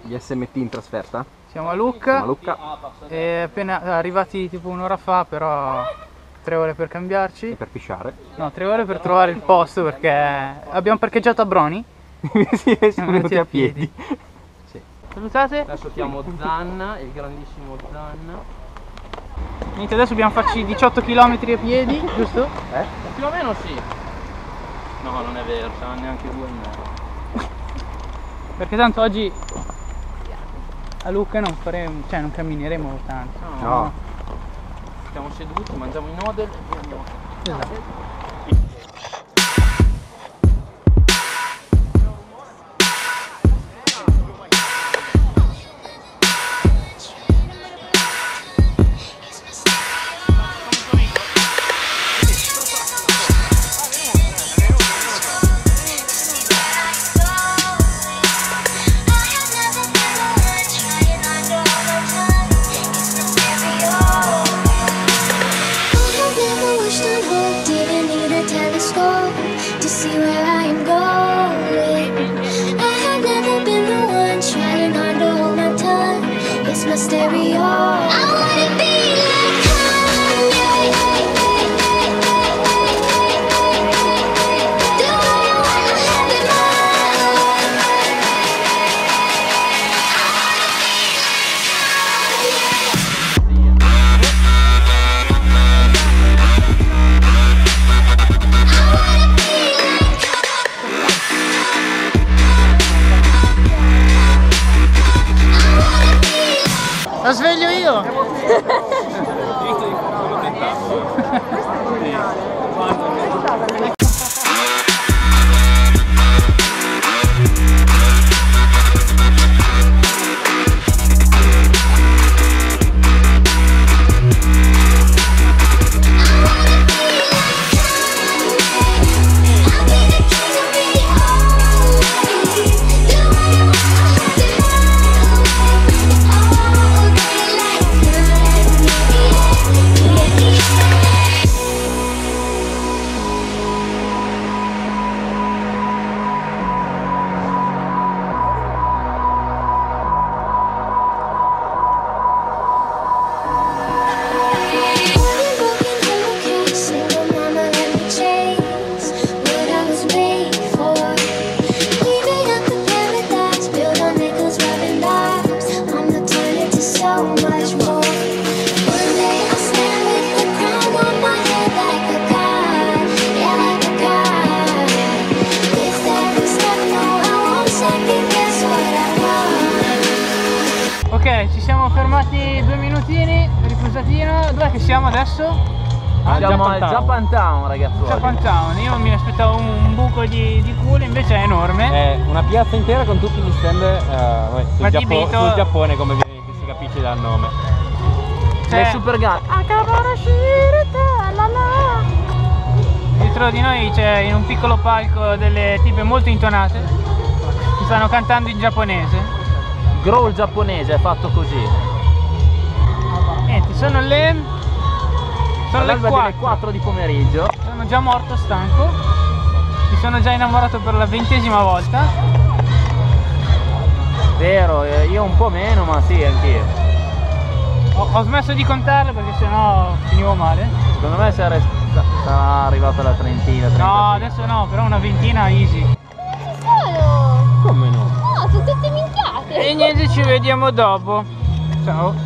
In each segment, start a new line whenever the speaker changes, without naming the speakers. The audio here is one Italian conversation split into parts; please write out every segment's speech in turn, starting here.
gli SMT in trasferta?
Siamo a Lucca,
Lucca.
e appena arrivati tipo un'ora fa, però 3 ore per cambiarci.
E per pisciare.
No, 3 ore per trovare il posto perché abbiamo parcheggiato a Broni.
Sì, siamo venuti a piedi. Sì.
Salutate.
Adesso chiamo Zanna, il grandissimo Zanna.
Niente, adesso dobbiamo farci 18 km a piedi, giusto?
Più o meno sì. No, non è vero, saranno neanche 2 in meno.
Perché tanto oggi a Lucca non faremo, cioè non cammineremo tanto.
No. Stiamo seduti, mangiamo i nodel e andiamo.
Esatto. La sveglio io! Ok, ci siamo fermati 2 minutini, riposatino. Dov'è che siamo adesso?
Siamo al Japan Town, ragazzi.
Japan Town. Io mi aspettavo un buco di culo, invece è enorme.
È una piazza intera con tutti gli stand sul Giappone, come si capisce dal nome.
C'è
le super gun.
Dietro di noi c'è in un piccolo palco delle tipe molto intonate che stanno cantando in giapponese.
Growl giapponese è fatto così.
Niente, sono le
4 di pomeriggio.
Sono già morto stanco. Mi sono già innamorato per la 20ª volta.
Vero, io un po' meno, ma sì, anch'io.
Ho smesso di contarle perché sennò finivo male.
Secondo me sarà arrivata la trentina.
No, adesso no, però una ventina easy.
Solo!
Come no?
No, sono tutte minchiate!
E niente, ci vediamo dopo. Ciao.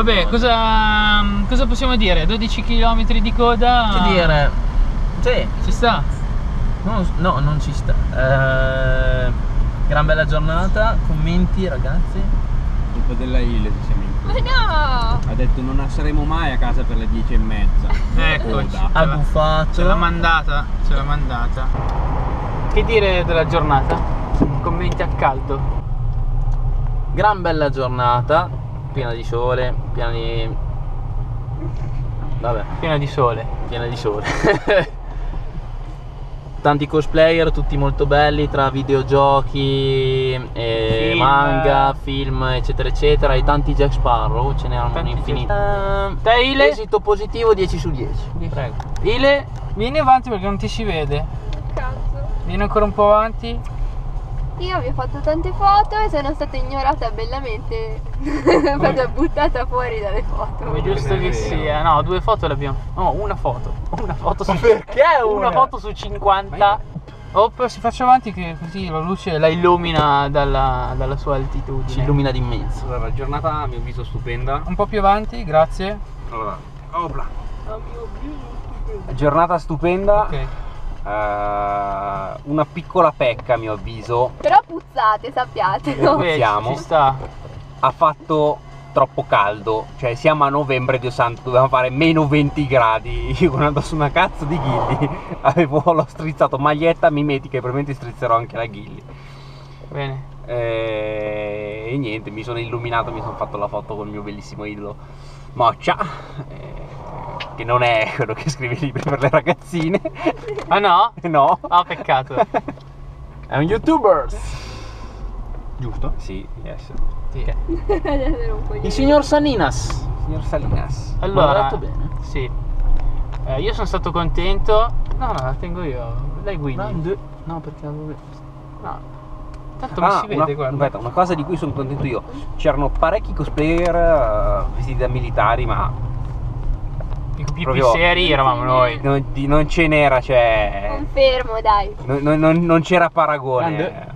Vabbè, cosa possiamo dire? 12 km di coda.
Che dire? Sì.
Ci sta.
No, non ci sta. Gran bella giornata. Commenti, ragazzi.
Dopo della Ile ci siamo in
Ma no!
Ha detto non saremo mai a casa per le 10:30.
Eccoci.
Ha buffato.
Ce l'ha mandata. Che dire della giornata? Commenti a caldo.
Gran bella giornata. Piena di sole. Vabbè,
Piena di sole.
piena di sole. Tanti cosplayer, tutti molto belli, tra videogiochi,
Film.
manga, film, eccetera eccetera, e tanti Jack Sparrow, ce n'erano
Tanti
infiniti.
Te Ile?
Esito positivo 10 su 10.
Prego. Ile, vieni avanti perché non ti si vede.
Cazzo.
Vieni ancora un po' avanti.
Io vi ho fatto tante foto e sono stata ignorata bellamente. Stata buttata fuori dalle foto.
Come giusto che sia. No, 2 foto le abbiamo. No, una foto. Una foto su.
Perché
Una foto su 50. Poi si faccia avanti che così la luce la illumina dalla sua altitudine.
Ci illumina d'immenso.
Allora, giornata a mio avviso stupenda.
Un po' più avanti, grazie.
Allora, opla. Giornata stupenda.
Ok.
Una piccola pecca a mio avviso.
Però puzzate, sappiate. No?
Beh,
Siamo.
ci sta.
Ha fatto troppo caldo. Cioè siamo a novembre, Dio santo, dovevamo fare meno 20 gradi. Io con addosso una cazzo di ghilli l'ho strizzato, maglietta mimetica e probabilmente strizzerò anche la ghilli.
Bene.
E niente, mi sono illuminato, mi sono fatto la foto con il mio bellissimo idolo Moccia, che non è quello che scrive libri per le ragazzine.
Ah no?
No.
Ah, peccato.
È un youtuber. Giusto?
Sì, yes.
Sì.
Il signor Salinas.
Signor Salinas.
Allora,
l'ho detto bene?
sì. Io sono stato contento. No, la tengo io. Lei guidi.
No, perché avevo...
No. Tanto mi si vede, guarda.
Aspetta, una cosa di cui sono contento io. C'erano parecchi cosplayer vestiti da militari, ma
I più
proprio-
seri eravamo noi.
non ce n'era, cioè.
Confermo, dai.
Non c'era paragone.
Grande.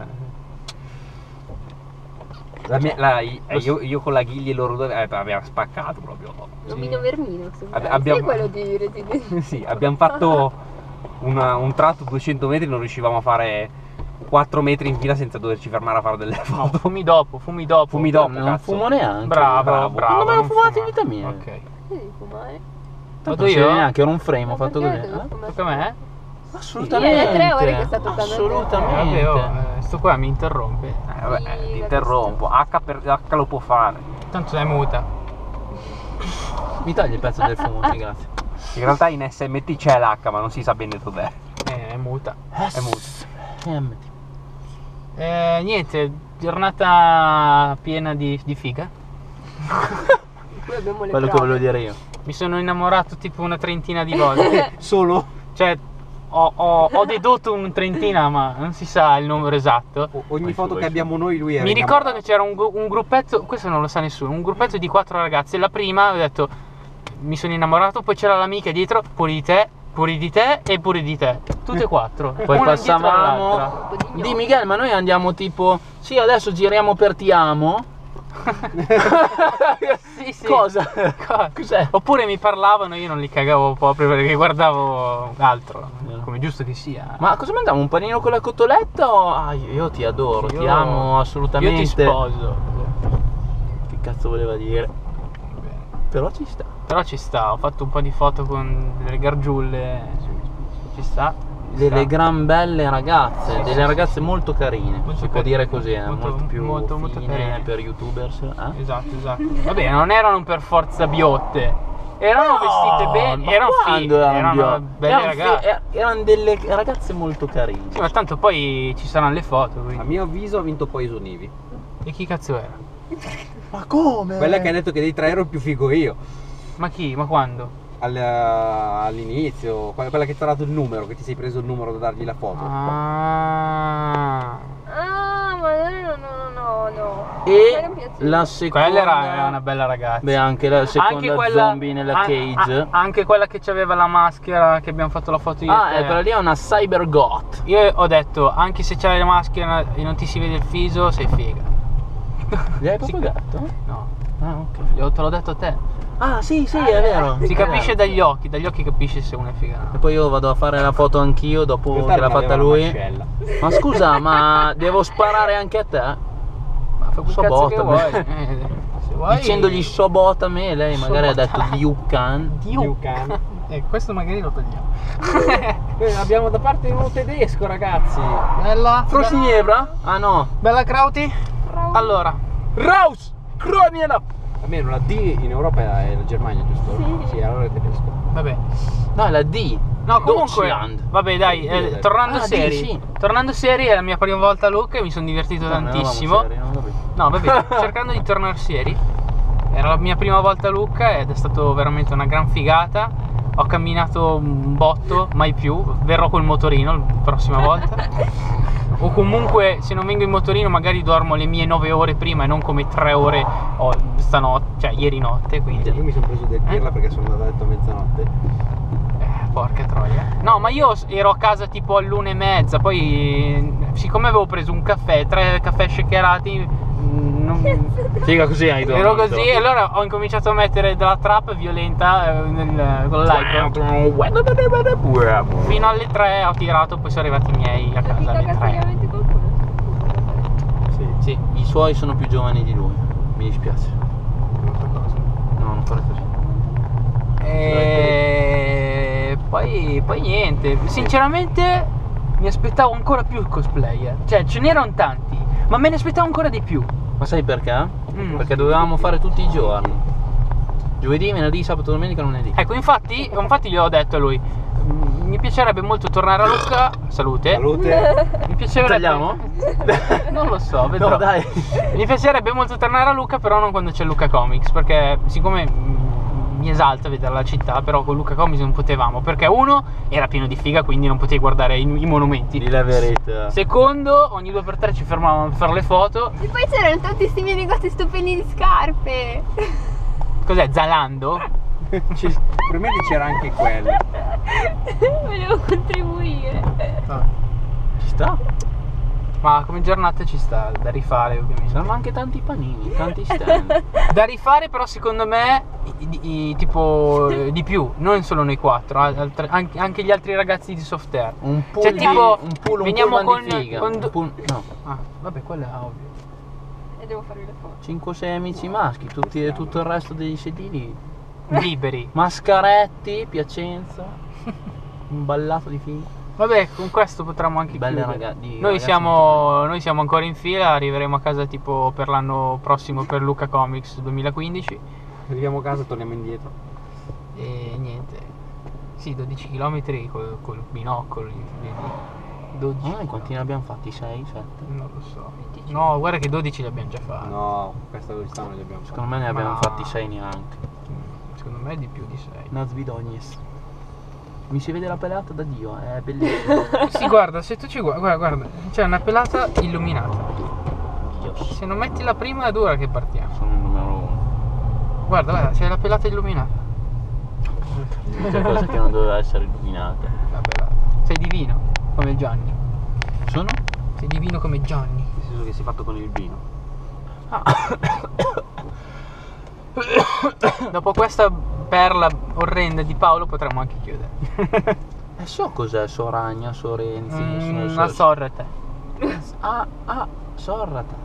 Io con la ghiglia e loro due abbiamo spaccato proprio.
Nomino Vermino.
Abbiamo-
Sei quello di Resident.
Sì, abbiamo fatto un tratto 200 metri, non riuscivamo a fare 4 metri in fila senza doverci fermare a fare delle
No,
foto.
fumi dopo.
Fumi dopo,
non
cazzo.
fumo neanche.
Bravo.
Non me l'ho
non
fumato in
fumare.
vita mia.
Ok.
Devi fumare?
Tanto
Vado
non si vede
io?
neanche, era un frame, ho fatto
perché
così.
devo fumare?
Tocca a me?
Assolutamente.
Sì, è 3 ore che sta toccando a te.
Assolutamente.
Vabbè, sto qua mi interrompe.
Vabbè,
Sì,
ti interrompo. H lo può fare.
Tanto è muta.
Mi tagli il pezzo del fumo, sì, grazie.
In realtà in SMT c'è l'H, ma non si sa bene dov'è.
È muta.
È muto.
Niente, giornata piena di figa.
Poi abbiamo le
Quello che
prove.
volevo dire io.
Mi sono innamorato tipo una trentina di volte.
Solo?
Cioè, ho dedotto un trentina, ma non si sa il numero esatto.
Ogni foto che abbiamo noi, lui era
Mi ricordo che
innamorato.
c'era un gruppetto, questo non lo sa nessuno, un gruppetto di 4 ragazze. La prima ho detto, mi sono innamorato, poi c'era l'amica dietro, pure di te e pure di te. Tutte e 4.
Poi
una dietro
passavamo.
l'altra.
Di Miguel, ma noi andiamo tipo. Sì, adesso giriamo per Ti amo.
Sì, sì.
Cosa?
Cos'è? Oppure mi parlavano, io non li cagavo proprio perché guardavo altro, come giusto che sia.
Ma cosa mandiamo? Un panino con la cotoletta o. Ah, io ti adoro, ti amo assolutamente.
Io ti sposo.
Che cazzo voleva dire? Però ci sta.
Però ci sta, ho fatto un po' di foto con delle gargiulle. Ci sta.
Delle gran belle ragazze, delle ragazze molto carine,
Molto
si può
carine.
dire così,
Molto-
molto più
molto
fine
carine.
per youtubers.
Esatto. Vabbè, non erano per forza biotte. Erano vestite bene, erano
quando
erano
biondi?
belle ragazze.
Erano delle ragazze molto carine.
Sì, ma tanto poi ci saranno le foto,
A
quindi.
mio avviso ha vinto Poison Ivy.
E chi cazzo era?
Ma come?
Quella che ha detto che dei 3 ero il più figo io.
Ma chi? Ma quando?
All'inizio, quella che ti ha dato il numero, che ti sei preso il numero da dargli la foto.
Ah.
Ah, ma no.
E
Non mi piace.
la seconda.
Quella era una bella ragazza.
Beh, anche la seconda zombie nella cage.
Anche quella che aveva la maschera, che abbiamo fatto la foto io e te.
Quella lì è una cyber goth.
Io ho detto, anche se c'hai la maschera e non ti si vede il viso, sei figa.
Gli hai proprio detto?
No.
Ah, ok.
Te l'ho detto a te.
Ah, sì, è vero.
Si
È
capisce
vero.
dagli occhi capisci se uno è figa.
E poi io vado a fare la foto anch'io dopo che l'ha fatta lui. Ma scusa, ma devo sparare anche a te?
Ma fai quel cazzo
Sobota,
che vuoi.
beh.
Se vuoi.
Dicendogli sobota a me, lei magari ha detto Diucan.
Diucan.
Questo magari lo togliamo.
Abbiamo da parte uno tedesco, ragazzi.
Bella.
Frosniebra? Ah no.
Bella Krauti. Allora.
Raus! Kroniena!
Almeno la D in Europa è la Germania, giusto?
Sì.
Allora è tedesco.
Vabbè.
No, è la D.
No, comunque.
Deutschland.
Vabbè, dai, tornando
Ah,
seri.
sì.
Tornando seri, è la mia prima volta a Lucca e mi sono divertito tantissimo. No, vabbè, cercando di tornare seri. Era la mia prima volta a Lucca ed è stato veramente una gran figata. Ho camminato un botto, mai più. Verrò col motorino la prossima volta. O comunque, se non vengo in motorino, magari dormo le mie 9 ore prima e non come 3 ore stanotte, cioè ieri notte. Quindi.
Io mi sono preso del pirla perché sono andato a letto a mezzanotte.
Porca troia. No, ma io ero a casa tipo all'1:30. Poi, siccome avevo preso un caffè, 3 caffè shakerati.
Figa, così hai dormito.
Ero così e allora ho incominciato a mettere della trap violenta con l'iPhone. Fino alle 3 ho tirato, poi sono arrivati i miei a casa alle 3.
Praticamente qualcuno.
Sì.
I suoi sono più giovani di lui. Mi dispiace. No, non fare così.
E poi niente. Sinceramente mi aspettavo ancora più cosplayer. Cioè ce n'erano tanti, ma me ne aspettavo ancora di più.
Ma sai perché? Perché dovevamo fare tutti i giorni. Giovedì, venerdì, sabato, domenica, lunedì.
Ecco, infatti gli ho detto a lui: mi piacerebbe molto tornare a Lucca. Salute.
Salute.
Mi piacerebbe.
Tagliamo?
Non lo so, vedrò.
No, dai.
Mi piacerebbe molto tornare a Lucca, però non quando c'è Lucca Comics, perché siccome mi esalta vedere la città, però con Lucca Comics non potevamo, perché uno era pieno di figa, quindi non potevi guardare i monumenti.
Di la verità.
Secondo, ogni 2x3 ci fermavamo per fare le foto.
E poi c'erano tutti questi miei negozi stupendi di scarpe.
Cos'è? Zalando?
Probabilmente c'era anche quello.
Volevo contribuire.
Ci sta?
Ma come giornata ci sta, da rifare ovviamente.
Saranno anche tanti panini, tanti stand.
Da rifare però secondo me tipo di più, non solo noi 4, anche gli altri ragazzi di Softair.
Un pool
Cioè,
di,
tipo,
un pool, un
veniamo
pullman di
con-
figa.
con
Un pool- no.
Ah, vabbè, quello è ovvio.
E devo farvi le foto.
5-6 amici maschi, tutto il resto dei sedili.
Liberi.
Mascaretti, Piacenza. Un ballato di figa.
Vabbè, con questo potremmo anche
Belle
chiudere.
ragazzi.
Noi siamo ancora in fila, arriveremo a casa tipo per l'anno prossimo per Lucca Comics 2015
Arriviamo a casa e torniamo indietro.
e niente. Sì, 12 km col binocolo. 12.
Quanti ne abbiamo fatti? 6, 7?
Non lo so. No, guarda che 12 li abbiamo già fatti.
No, questa velocità non li abbiamo fatta.
Secondo me ne abbiamo
Ma-
fatti 6 neanche.
Secondo me di più di 6.
Nazvidognis. Mi si vede la pelata da Dio, è bellissimo.
Sì, guarda, se tu ci guarda, c'è una pelata illuminata.
Dio,
Se non metti la prima è dura che partiamo.
sono il numero 1.
Guarda, c'è la pelata illuminata.
C'è cosa che non doveva essere illuminata.
La pelata. Sei divino, come Gianni.
Sono?
Sei divino come Gianni.
Nel senso che si è fatto con il vino.
Dopo questa perla orrenda di Paolo potremmo anche chiudere.
So cos'è Soragna, Sorenzi.
Una sorrete.
Sorrata.